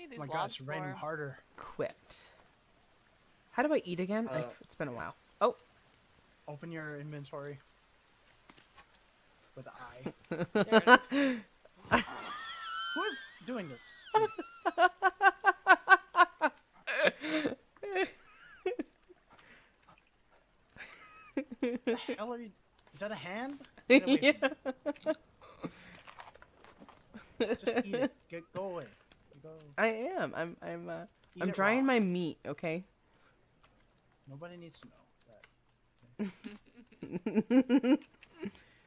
these Oh my god, logs it's raining for? harder. Equipped. How do I eat again? It's been a while. Oh. Open your inventory. With the eye. There it is. Who is doing this to me? The hell are you? Is that a hand? Get away from me. Just eat it. Go away. Go. I am. I'm Eat I'm it drying raw. my meat, okay? Nobody needs to know that.